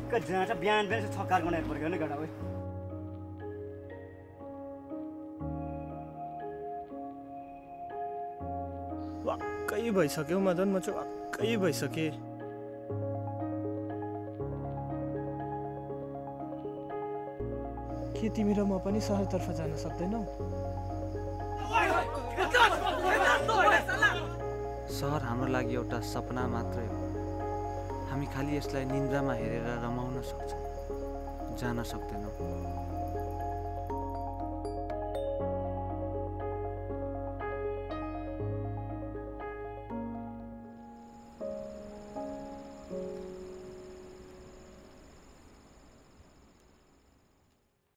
ठिक्क जाँच बिहान बिहान छक्कार बनाएर पऱ्यो नि केटा ओइ वाक्कै भइसक्यो मदन, म चाहिँ वाक्कै भइसके। के तिमी र म पनि सहरतर्फ जान सक्दैनौ? सहर हाम्रो लागि एउटा सपना मात्रै हो। हामी खालि यसलाई निन्द्रामा हेरेर रमाउन सक्छौँ, जान सक्दैनौँ।